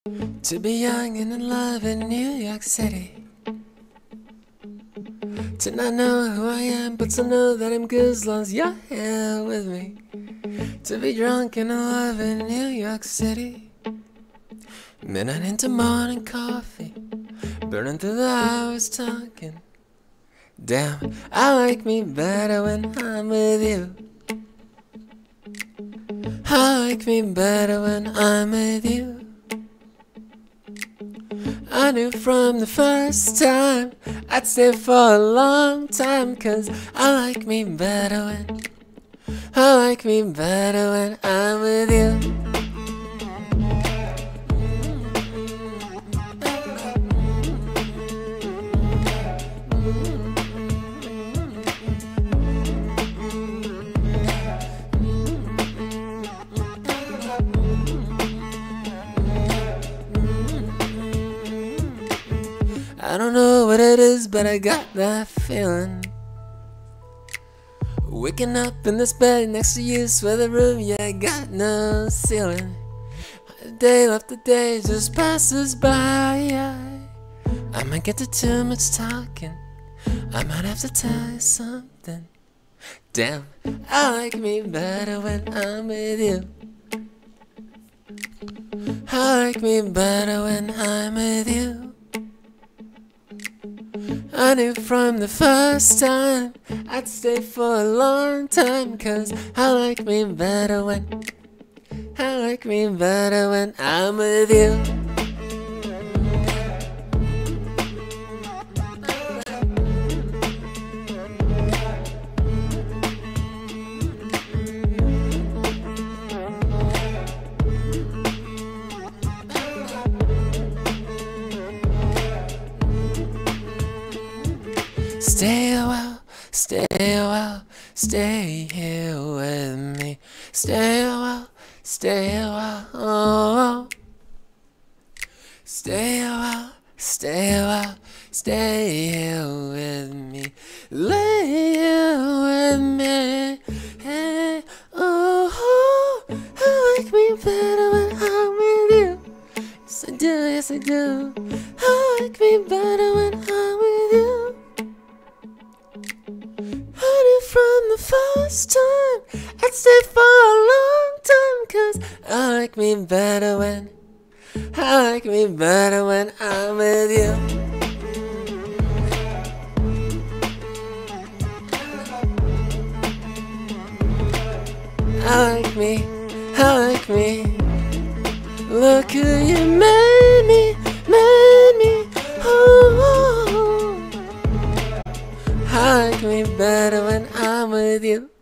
To be young and in love in New York City. To not know who I am, but to know that I'm good as long as you're here with me. To be drunk and in love in New York City. Midnight into morning coffee, burning through the hours talking. Damn, I like me better when I'm with you. I like me better when I'm with you. I knew from the first time I'd stay for a long time, 'cause I like me better when I'm with you. I don't know what it is, but I got that feeling. Waking up in this bed next to you, swear the room, yeah, I got no ceiling. Day after day just passes by. I might get to too much talking, I might have to tell you something. Damn, I like me better when I'm with you. I like me better when I'm with you. I knew from the first time I'd stay for a long time, 'cause I like me better when I'm with you. Stay a while, stay here with me. Stay a while, oh. Stay a while, stay here with me. Lay here with me. Hey, oh, I like me better when I'm with you. Yes I do, yes I do. I like me better when I'm with you. I knew from the first time I'd stay for a long time, 'cause I like me better when I'm with you. I like me. Look who you made me. Oh. I like me better when I'm with you.